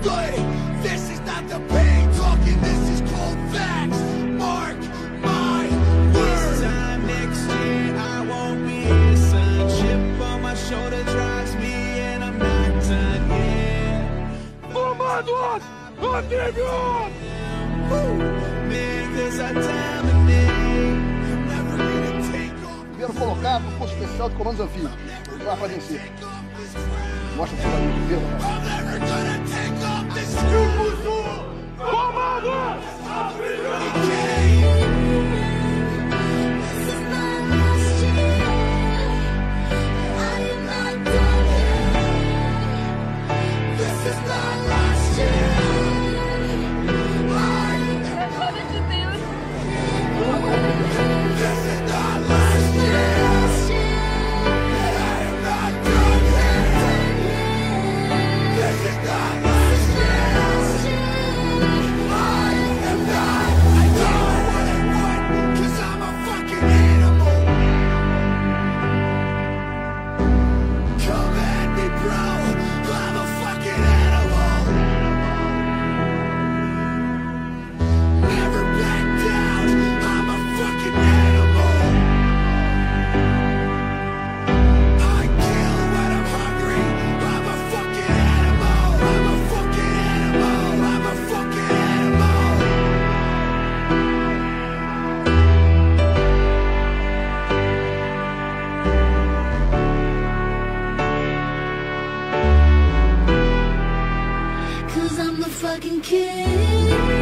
good. This is not the pain talking, this is cold facts. Mark my words. This time next year I won't be here, son. Chip on my shoulder drives me and I'm not done yet. Formados, atrevidos! Man, cause I dominate. I'm never gonna take off. Primeiro colocado no curso especial de comandos anfíbios. Vai pra vencer. Mostra pro caminho de Deus, I'm never gonna take off this suit. Comandos atrevidos! Fucking king.